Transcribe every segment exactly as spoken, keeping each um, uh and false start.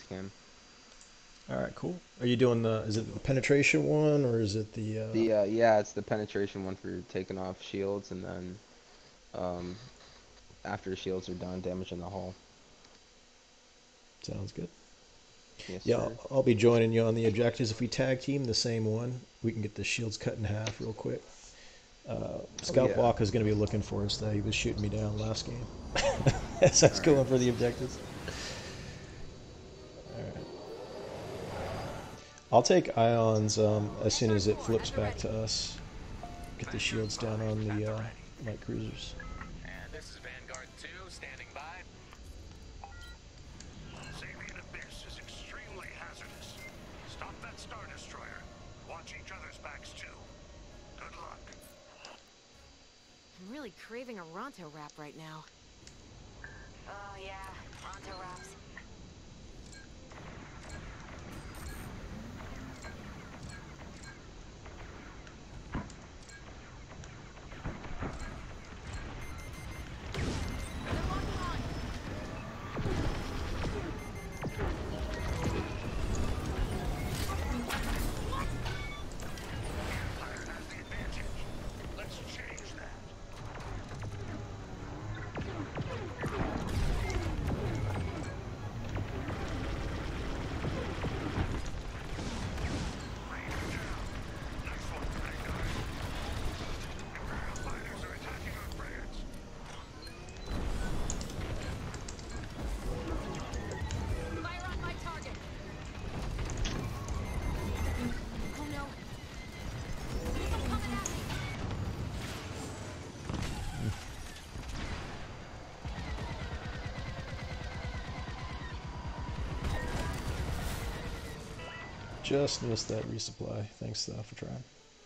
cam. All right, cool. Are you doing the? Is it the penetration one or is it the? Uh... The uh, yeah, it's the penetration one for taking off shields, and then um, after the shields are done, damaging the hull. Sounds good. Yes, Yeah, I'll, sir. I'll be joining you on the objectives. If we tag team the same one, we can get the shields cut in half real quick. Uh, Oh yeah. Scalpwakka is going to be looking for us. Though he was shooting me down last game as I was All right. going for the objectives. All right. I'll take ions um, as soon as it flips back to us. Get the shields down on the uh, light cruisers. And this is Vanguard two, standing by. Saving an abyss is extremely hazardous. Stop that Star Destroyer. Watch each other's backs too. Good luck. I'm really craving a Ronto wrap right now. Oh yeah, Ronto wraps. Just missed that resupply. Thanks though for trying.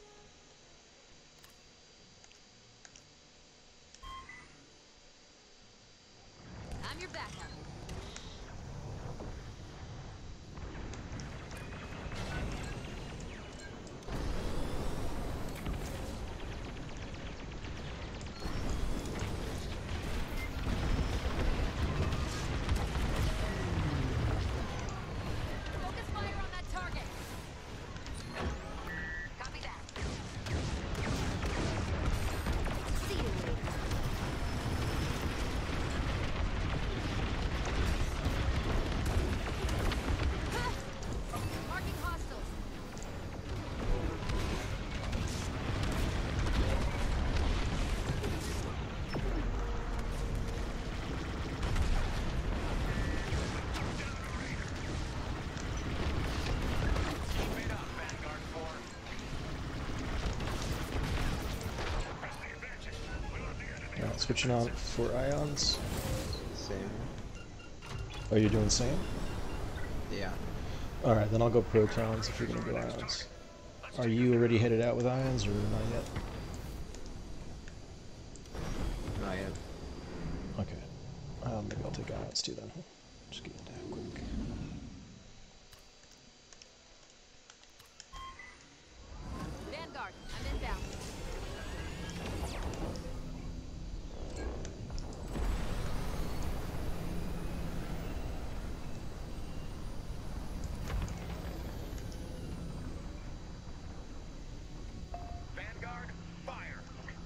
I'm your backup. Focus fire on that target. Copy that. See you later. Marking hostiles. Keep it up, Vanguard four. Alright, switching on for ions. Same. Oh, you're doing the same? Yeah. Alright, then I'll go protons if you're going to go ions. Are you already headed out with ions or not yet? Not yet. Okay. Um, maybe I'll take ions too then. Just get it down quick. Vanguard, I'm inbound. Vanguard, fire.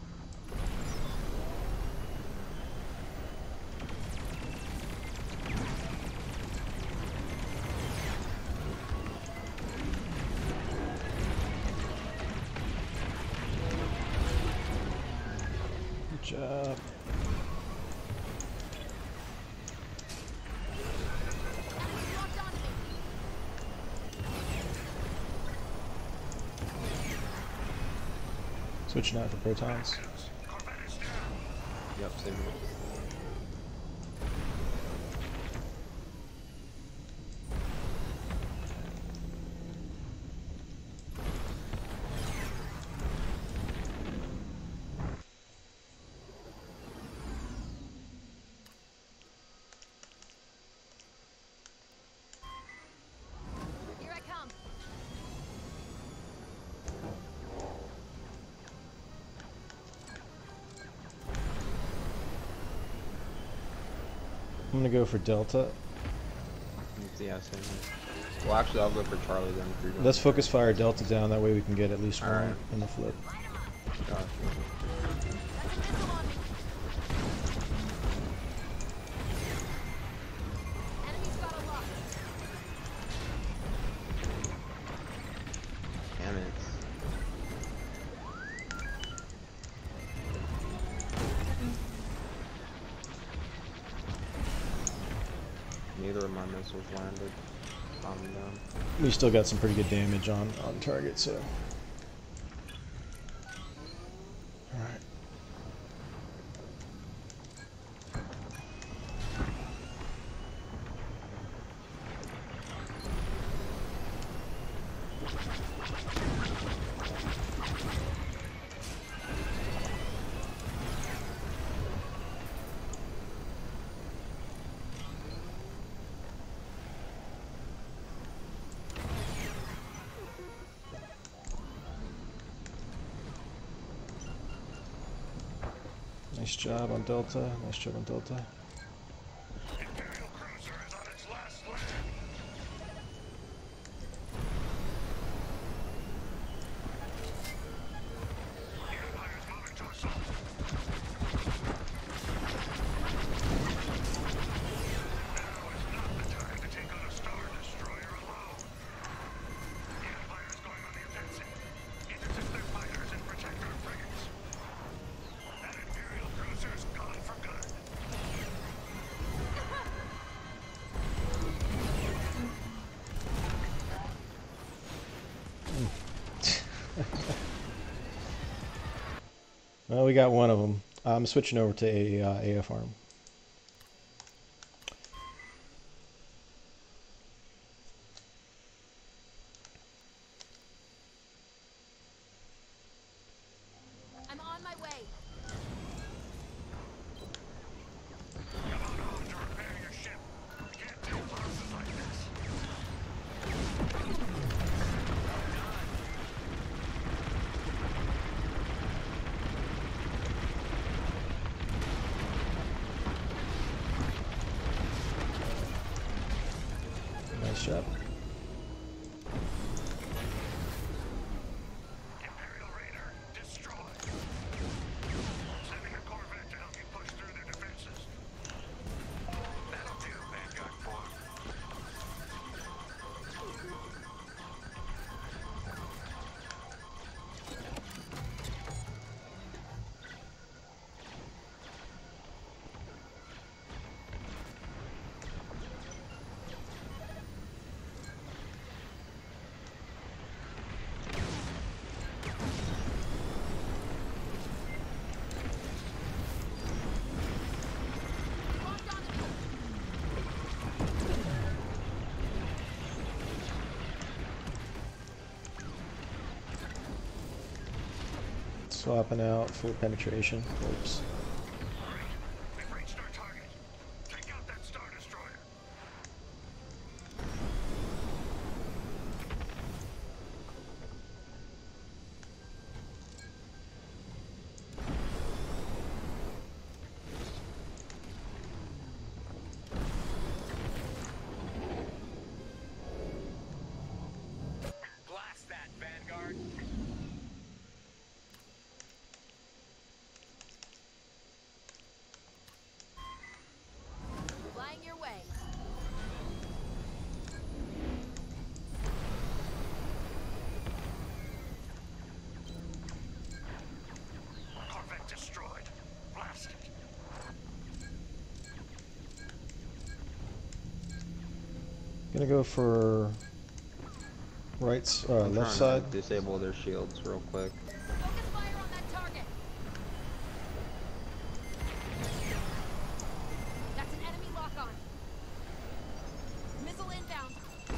Good job. Enemies locked onto me. Switching out for protons. Yep. Same. Here. Here I come. I'm going to go for delta. Yeah, same here. Well, actually, I'll go for Charlie then. If you're going Let's for focus fire Delta down. That way we can get at least one Alright. in the flip. Gotcha. Enemy's got a lock. Damn it. Neither of my missiles landed. Calm down. We still got some pretty good damage on, on target, so. Alright. Nice job on Delta. Nice job on Delta. Imperial cruiser is on its last leg. The Empire's moving to assault. Now is not the time to take on a Star Destroyer alone. The Empire's going on the offensive. Intercept their fighters and protect our frigates. That Imperial cruiser's gone for good. Well, we got one of them. I'm switching over to a uh, A F arm. I'm on my way. Come on home to repair your ship. You can't take losses like this. Nice job. Imperial Raider destroyed. Sending a Corvette to help you push through their defenses. That'll do, Vanguard four. Locked on it. Swapping out full penetration. Oops. We've reached our target. Take out that Star Destroyer. Blast that, Vanguard. Flying your way. Corvette destroyed. Blast it. Gonna go for right, s- uh, I'm left trying side. to disable their shields real quick. Focus fire on that target. That's an enemy lock on. Missile inbound.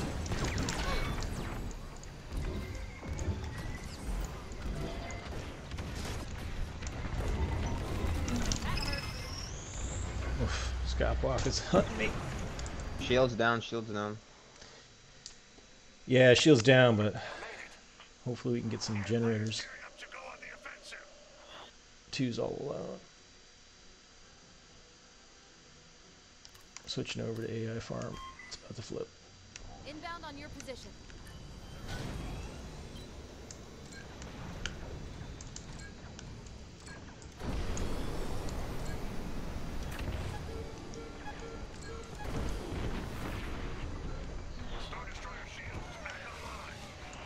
That hurt. Oof, Scalpwakka's hunting me. Shields down, shields down. Yeah, shield's down, but hopefully we can get some generators. Gearing up to go on the offensive. Two's all alone. Switching over to A I farm. It's about to flip. Inbound on your position. Star Destroyer shields back online.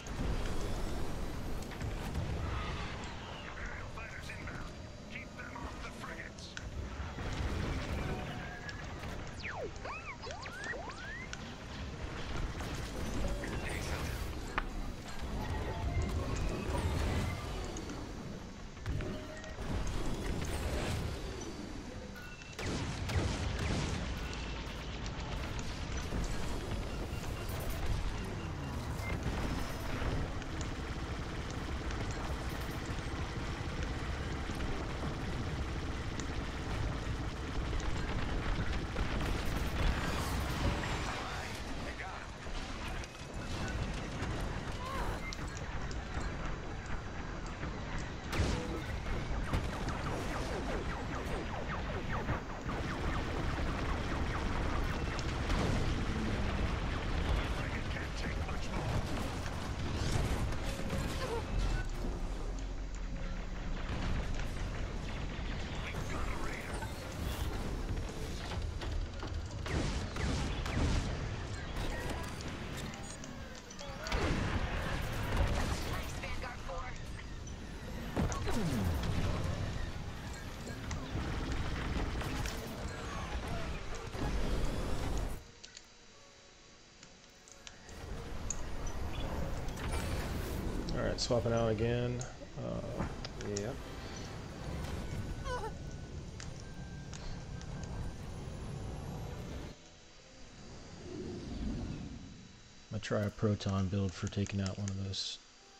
Imperial fighters inbound. Keep them off the frigates. Alright, swapping out again. Uh, Yep. I'm gonna try a proton build for taking out one of those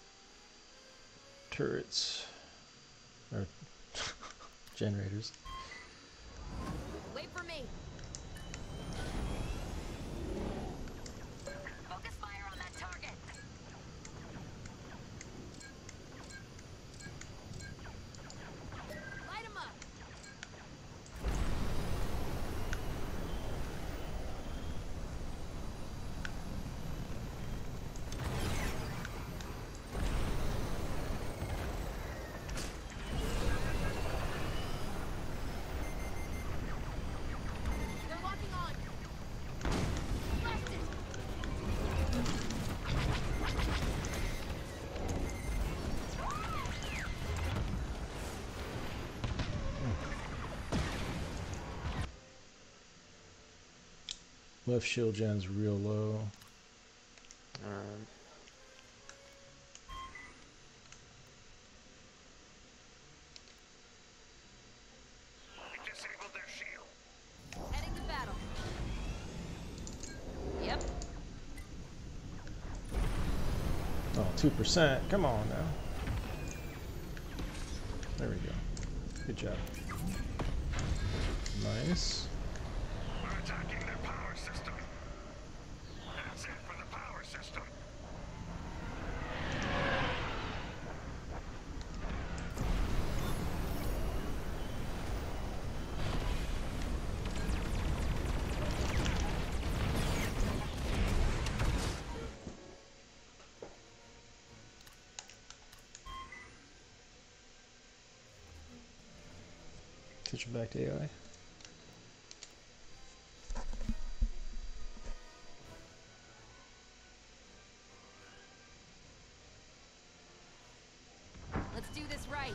turrets. Or generators. Wait for me. Focus fire on that target. Light 'em up. They're locking on. Blast it. Left shield gen's real low. Um, We disabled their shield. Heading to battle. Yep. Oh, two percent. Come on now. There we go. Good job. Nice. We're attacking their power system. That's it for the power system. Switch it back to A I. Let's do this right.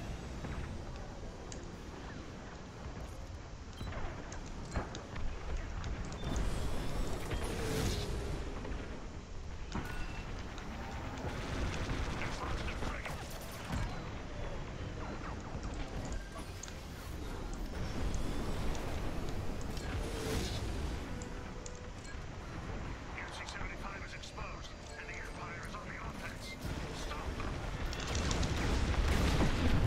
U C seventy-five is exposed, and the Empire is on the offense. Stop them.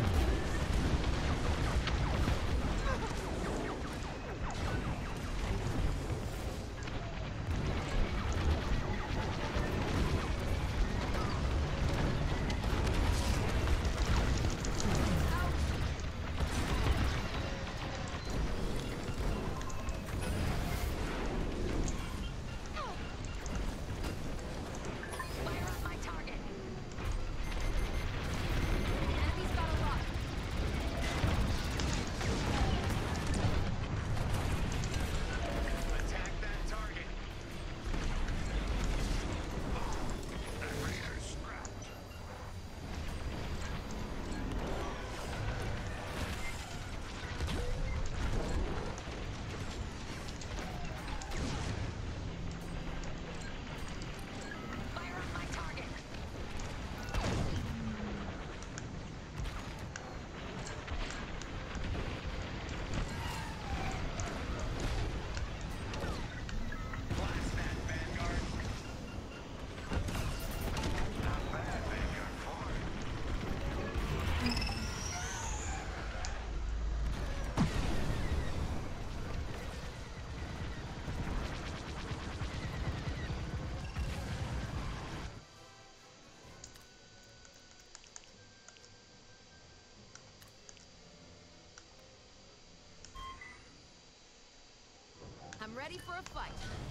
I'm ready for a fight.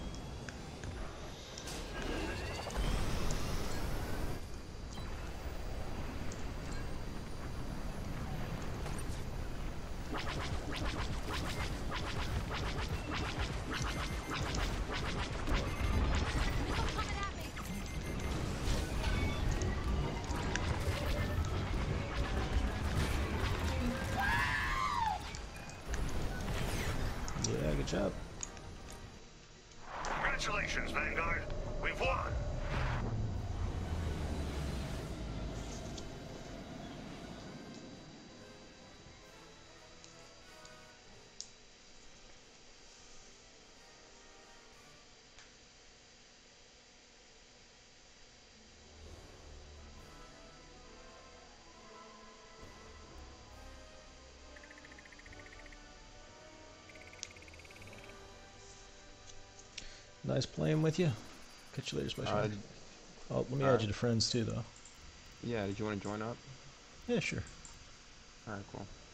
Yeah, good job. Congratulations, Vanguard. We've won. Nice playing with you. Catch you later, Spicerunner. Uh, Oh, let me alright. add you to friends too, though. yeah, did you want to join up? Yeah, sure. Alright, cool.